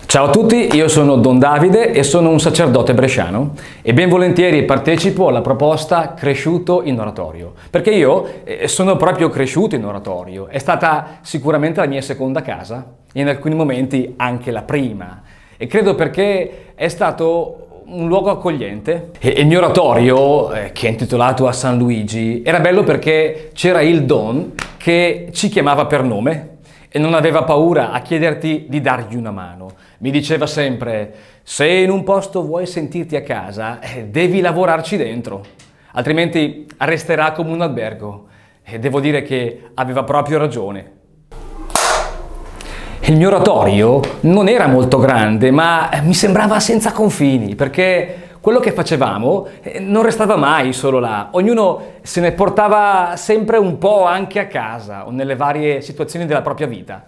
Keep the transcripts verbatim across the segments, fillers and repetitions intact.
Ciao a tutti, io sono Don Davide e sono un sacerdote bresciano e ben volentieri partecipo alla proposta Cresciuto in Oratorio, perché io eh, sono proprio cresciuto in oratorio, è stata sicuramente la mia seconda casa e in alcuni momenti anche la prima, e credo perché è stato un luogo accogliente. E il mio oratorio, eh, che è intitolato a San Luigi, era bello perché c'era il Don che ci chiamava per nome e non aveva paura a chiederti di dargli una mano. Mi diceva sempre: se in un posto vuoi sentirti a casa, eh, devi lavorarci dentro, altrimenti resterà come un albergo. E devo dire che aveva proprio ragione. Il mio oratorio non era molto grande, ma mi sembrava senza confini, perché quello che facevamo non restava mai solo là, ognuno se ne portava sempre un po' anche a casa o nelle varie situazioni della propria vita.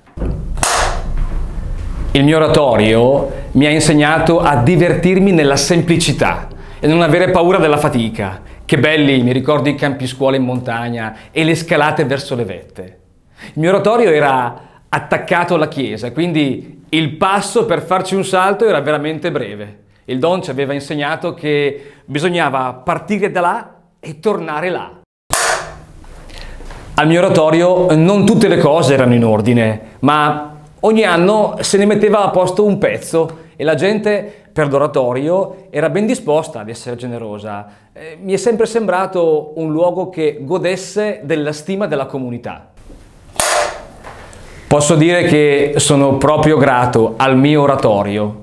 Il mio oratorio mi ha insegnato a divertirmi nella semplicità e non avere paura della fatica. Che belli mi ricordo i campi scuola in montagna e le scalate verso le vette. Il mio oratorio era attaccato alla chiesa, quindi il passo per farci un salto era veramente breve. Il Don ci aveva insegnato che bisognava partire da là e tornare là. Al mio oratorio non tutte le cose erano in ordine, ma ogni anno se ne metteva a posto un pezzo e la gente per l'oratorio era ben disposta ad essere generosa. Eh, mi è sempre sembrato un luogo che godesse della stima della comunità. Posso dire che sono proprio grato al mio oratorio